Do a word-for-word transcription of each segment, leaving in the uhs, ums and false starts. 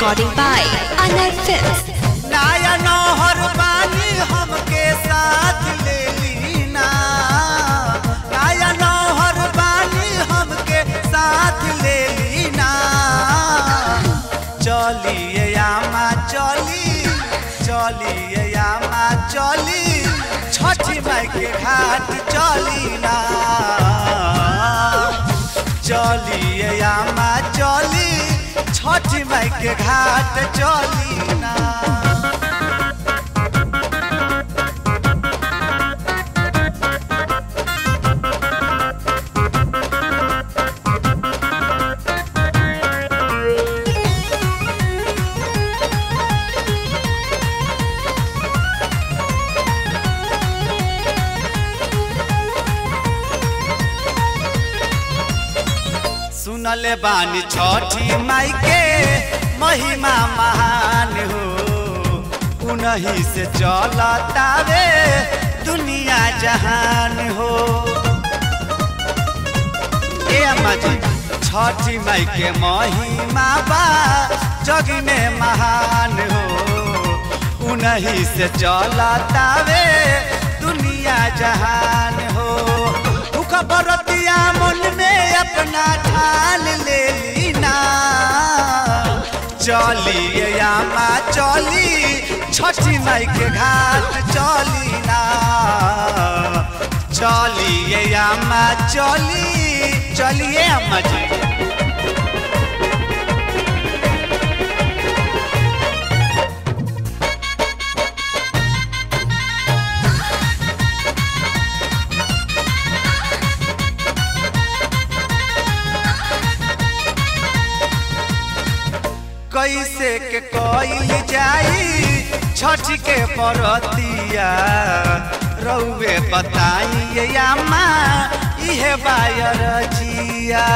recording by Anar Films. नाया नौहर बानी हमके साथ ले लीना, नाया नौहर बानी हमके साथ ले लीना। चलिए आमा चली, चलिए आमा चली, छठी माई के घाट चलीना। चलिए आमा चली, छठी माई के घाट चलीना। सुनले बानी छठी माई के महिमा महान हो, उन्हीं से चलतावे दुनिया जहान हो। ए अम्मा जी छठी माई के महिमा बा जग में महान हो, उन्हीं से चलतावे दुनिया जहान हो। बरतिया मन में अपना ठान ले लीना। चलिए आमा चली, छठी माई के घाट चलीना। चलिए आमा चली, चलिए अम्मा जी। कैसे के कोइल जाई छठ के परतिया, रउवे बताइए अम्मा इहे बायर जिया।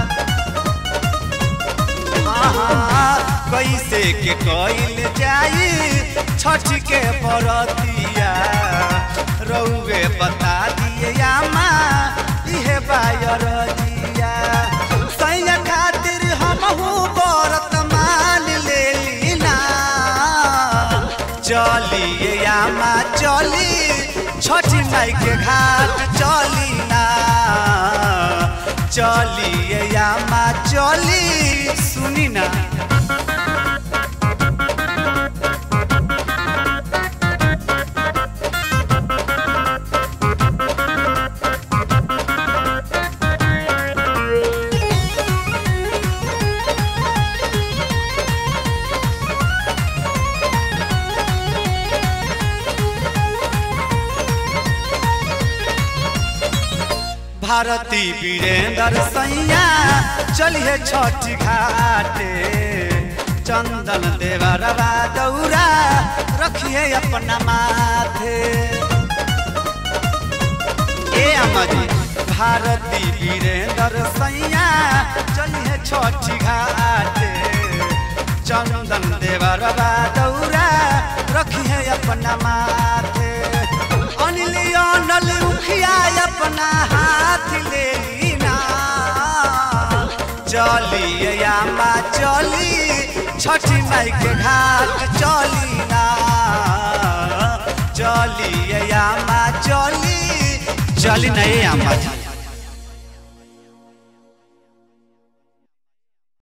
कैसे के कोइल जाई छठ के परतिया, रउवे बता दिए अम्मा इहे बायर जिया। सैया खातिर हमहू बरत चलिए आमा चली, छठी माई के घाट चलीना। चलिए आमा चली, सुनी ना। भारती वीरेंद्र सैया चलिए छठी घाटे, चंदन देवरवा दौरा रखिए अपना माथे। ए अम्मा जी भारती वीरेंद्र सैया चलिए छठी घाटे, चंदन देवरवा दौरा रखिए अपना माथे। अनिल अनल उखिया अपना हाथ ले लीना। चलिए आमा चली, छठी माई के घाट चलीना। चलिए आमा चली, चली नहीं आमा।